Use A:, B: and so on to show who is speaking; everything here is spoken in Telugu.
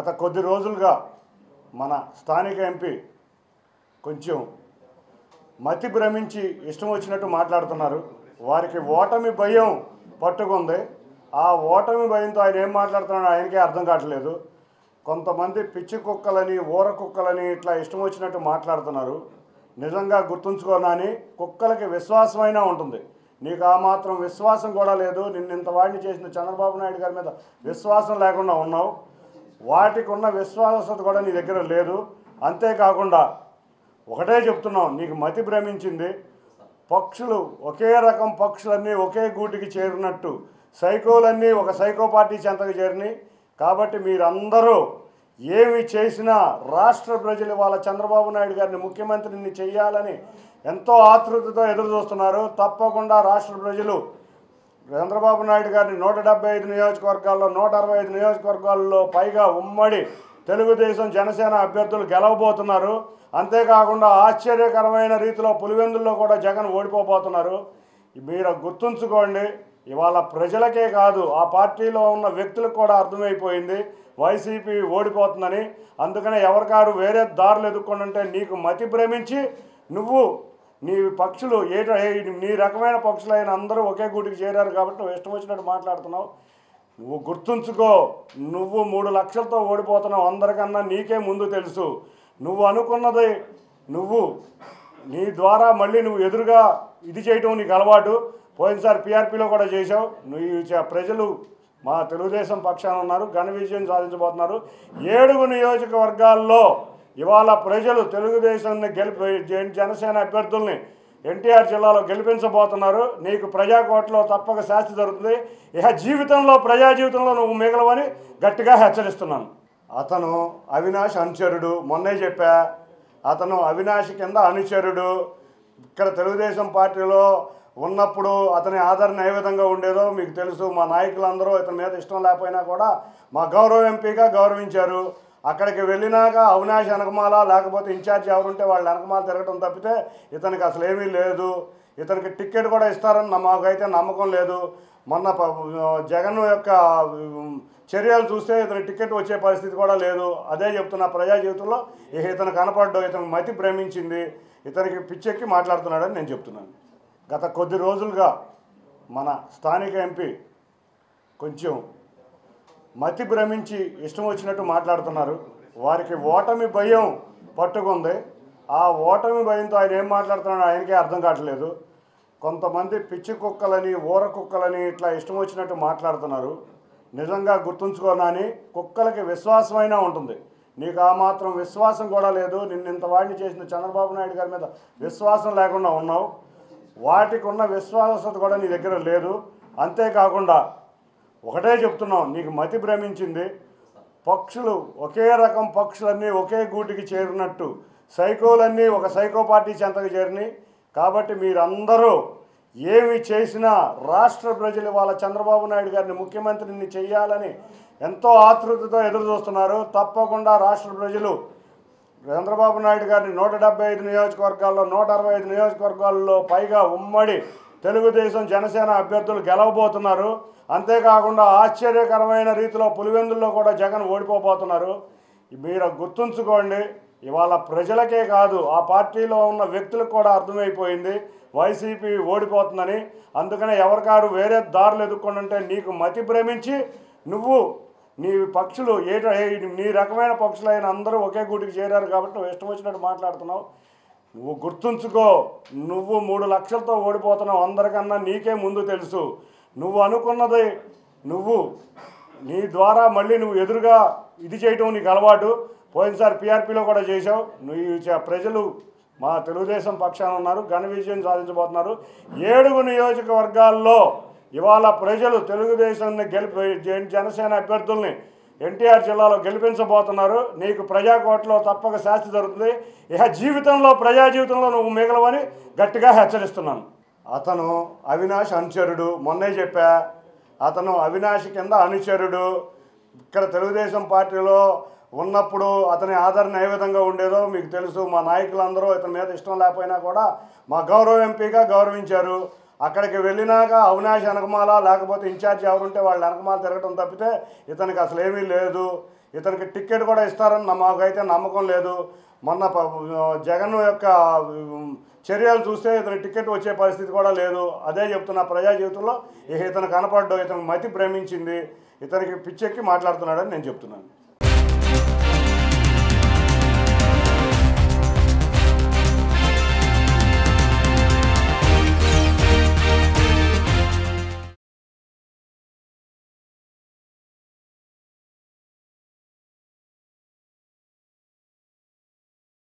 A: గత కొద్ది రోజులుగా మన స్థానిక ఎంపీ కొంచెం మతి భ్రమించి ఇష్టం వచ్చినట్టు మాట్లాడుతున్నారు. వారికి ఓటమి భయం పట్టుకుంది. ఆ ఓటమి భయంతో ఆయన ఏం మాట్లాడుతున్నాడో ఆయనకే అర్థం కావట్లేదు. కొంతమంది పిచ్చి కుక్కలని ఊర కుక్కలని ఇట్లా ఇష్టం వచ్చినట్టు మాట్లాడుతున్నారు. నిజంగా గుర్తుంచుకోనని కుక్కలకి విశ్వాసమైనా ఉంటుంది. నీకు ఆ మాత్రం విశ్వాసం కూడా లేదు. నిన్నింత వాడిని చేసిన చంద్రబాబు నాయుడు గారి మీద విశ్వాసం లేకుండా ఉన్నావు. వాటికి ఉన్న విశ్వాసత కూడా నీ దగ్గర లేదు. అంతేకాకుండా ఒకటే చెప్తున్నావు, నీకు మతి భ్రమించింది. పక్షులు ఒకే రకం పక్షులన్నీ ఒకే గూటికి చేరినట్టు సైకోలన్నీ ఒక సైకో పార్టీ చెంతకు చేరినాయి. కాబట్టి మీరందరూ ఏమి చేసినా రాష్ట్ర ప్రజలు వాళ్ళ చంద్రబాబు నాయుడు గారిని ముఖ్యమంత్రిని చేయాలని ఎంతో ఆతృతతో ఎదురు చూస్తున్నారు. తప్పకుండా రాష్ట్ర ప్రజలు చంద్రబాబు నాయుడు గారిని 175 నియోజకవర్గాల్లో 165 నియోజకవర్గాల్లో పైగా ఉమ్మడి తెలుగుదేశం జనసేన అభ్యర్థులు గెలవబోతున్నారు. అంతేకాకుండా ఆశ్చర్యకరమైన రీతిలో పులివెందుల్లో కూడా జగన్ ఓడిపోబోతున్నారు. మీరు గుర్తుంచుకోండి, ఇవాళ ప్రజలకే కాదు ఆ పార్టీలో ఉన్న వ్యక్తులకు కూడా అర్థమైపోయింది వైసీపీ ఓడిపోతుందని. అందుకనే ఎవరికారు వేరే దారులు ఎదుర్కొంటుంటే నీకు మతి భ్రమించి నువ్వు నీ పక్షులు నీ రకమైన పక్షులైన అందరూ ఒకే గూటికి చేరారు కాబట్టి నువ్వు ఇష్టం వచ్చినట్టు మాట్లాడుతున్నావు. నువ్వు గుర్తుంచుకో, నువ్వు 3 లక్షలతో ఓడిపోతున్నావు. అందరికన్నా నీకే ముందు తెలుసు. నువ్వు అనుకున్నది నువ్వు నీ ద్వారా మళ్ళీ నువ్వు ఎదురుగా ఇది చేయటం నీకు అలవాటు. పోయినసారి పీఆర్పీలో కూడా చేశావు. నువ్వు ప్రజలు మా తెలుగుదేశం పక్షాన ఉన్నారు, ఘన విజయం సాధించబోతున్నారు. 7 నియోజకవర్గాల్లో ఇవాళ ప్రజలు తెలుగుదేశాన్ని జనసేన అభ్యర్థుల్ని ఎన్టీఆర్ జిల్లాలో గెలిపించబోతున్నారు. నీకు ప్రజాకోటలో తప్పక శాస్తి జరుగుతుంది. ఇక జీవితంలో ప్రజా జీవితంలో నువ్వు మిగలవని గట్టిగా హెచ్చరిస్తున్నాను. అతను అవినాష్ అనుచరుడు. మొన్నే చెప్పా, అతను అవినాష్ కింద అనుచరుడు. ఇక్కడ తెలుగుదేశం పార్టీలో ఉన్నప్పుడు అతని ఆదరణ ఏ విధంగా ఉండేదో మీకు తెలుసు. మా నాయకులందరూ ఇతని మీద ఇష్టం లేకపోయినా కూడా మా గౌరవ ఎంపీగా గౌరవించారు. అక్కడికి వెళ్ళినాక అవినాష్ వెనకమాల లేకపోతే ఇన్ఛార్జ్ ఎవరుంటే వాళ్ళు వెనకమాల తిరగటం తప్పితే ఇతనికి అసలు ఏమీ లేదు. ఇతనికి టికెట్ కూడా ఇస్తారని మాకైతే నమ్మకం లేదు. మొన్న జగన్ యొక్క చర్యలు చూస్తే ఇతని టికెట్ వచ్చే పరిస్థితి కూడా లేదు. అదే చెప్తున్నా, ప్రజా జీవితంలో ఇతను కనపడ్డు, ఇతనికి మతి భ్రమించింది, ఇతనికి పిచ్చెక్కి మాట్లాడుతున్నాడని నేను చెప్తున్నాను. గత కొద్ది రోజులుగా మన స్థానిక ఎంపీ కొంచెం మతి భ్రమించి ఇష్టం వచ్చినట్టు మాట్లాడుతున్నారు. వారికి ఓటమి భయం పట్టుకుంది. ఆ ఓటమి భయంతో ఆయన ఏం మాట్లాడుతున్నాడో ఆయనకే అర్థం కావట్లేదు. కొంతమంది పిచ్చి కుక్కలని ఊర కుక్కలని ఇట్లా ఇష్టం వచ్చినట్టు మాట్లాడుతున్నారు. నిజంగా గుర్తుంచుకోనని కుక్కలకి విశ్వాసమైనా ఉంటుంది. నీకు ఆ మాత్రం విశ్వాసం కూడా లేదు. నిన్నింత వాడిని చేసిన చంద్రబాబు నాయుడు గారి మీద విశ్వాసం లేకుండా ఉన్నావు. వాటికి ఉన్న విశ్వాసత కూడా నీ దగ్గర లేదు. అంతేకాకుండా ఒకటే చెప్తున్నావు, నీకు మతి భ్రమించింది. పక్షులు ఒకే రకం పక్షులన్నీ ఒకే గూటికి చేరినట్టు సైకోలన్నీ ఒక సైకో పార్టీ చెంతకు చేరినాయి. కాబట్టి మీరందరూ ఏమి చేసినా రాష్ట్ర ప్రజలు వాళ్ళ చంద్రబాబు నాయుడు గారిని ముఖ్యమంత్రిని చేయాలని ఎంతో ఆతృతతో ఎదురు చూస్తున్నారు. తప్పకుండా రాష్ట్ర ప్రజలు చంద్రబాబు నాయుడు గారిని 175 నియోజకవర్గాల్లో 165 నియోజకవర్గాల్లో పైగా ఉమ్మడి తెలుగుదేశం జనసేన అభ్యర్థులు గెలవబోతున్నారు. అంతేకాకుండా ఆశ్చర్యకరమైన రీతిలో పులివెందుల్లో కూడా జగన్ ఓడిపోబోతున్నారు. మీరు గుర్తుంచుకోండి, ఇవాళ ప్రజలకే కాదు ఆ పార్టీలో ఉన్న వ్యక్తులకు కూడా అర్థమైపోయింది వైసీపీ ఓడిపోతుందని. అందుకనే ఎవరికారు వేరే దారులు ఎదుర్కొంటుంటే నీకు మతి భ్రమించి నువ్వు నీ పక్షులు నీ రకమైన పక్షులైన అందరూ ఒకే గూటికి చేరారు కాబట్టి నువ్వు ఇష్టం వచ్చినట్టు మాట్లాడుతున్నావు. నువ్వు గుర్తుంచుకో, నువ్వు 3 లక్షలతో ఓడిపోతున్నావు. అందరికన్నా నీకే ముందు తెలుసు. నువ్వు అనుకున్నది నువ్వు నీ ద్వారా మళ్ళీ నువ్వు ఎదురుగా ఇది చేయటం నీకు అలవాటు. పోయినసారి పీఆర్పీలో కూడా చేశావు. నువ్వు ప్రజలు మా తెలుగుదేశం పక్షాన ఉన్నారు, ఘన విజయం సాధించబోతున్నారు. 7 నియోజకవర్గాల్లో ఇవాళ ప్రజలు తెలుగుదేశాన్ని జనసేన అభ్యర్థుల్ని ఎన్టీఆర్ జిల్లాలో గెలిపించబోతున్నారు. నీకు ప్రజాకోటలో తప్పక శాస్తి జరుగుతుంది. ఇక జీవితంలో ప్రజా జీవితంలో నువ్వు మిగలవని గట్టిగా హెచ్చరిస్తున్నాను. అతను అవినాష్ అనుచరుడు. మొన్నే చెప్పా, అతను అవినాష్ కింద అనుచరుడు. ఇక్కడ తెలుగుదేశం పార్టీలో ఉన్నప్పుడు అతని ఆదరణ ఏ విధంగా ఉండేదో మీకు తెలుసు. మా నాయకులందరూ ఇతని మీద ఇష్టం లేకపోయినా కూడా మా గౌరవ ఎంపీగా గౌరవించారు. అక్కడికి వెళ్ళినాక అవినాష్ వెనకమాల లేకపోతే ఇన్ఛార్జ్ ఎవరుంటే వాళ్ళు వెనకమాల తిరగటం తప్పితే ఇతనికి అసలు ఏమీ లేదు. ఇతనికి టికెట్ కూడా ఇస్తారని మాకైతే నమ్మకం లేదు. మొన్న జగన్ యొక్క చర్యలు చూస్తే ఇతని టికెట్ వచ్చే పరిస్థితి కూడా లేదు. అదే చెప్తున్నా, ప్రజా జీవితంలో ఇతను కనపడ్డు, ఇతనికి మతి భ్రమించింది, ఇతనికి పిచ్చెక్కి మాట్లాడుతున్నాడని నేను చెప్తున్నాను.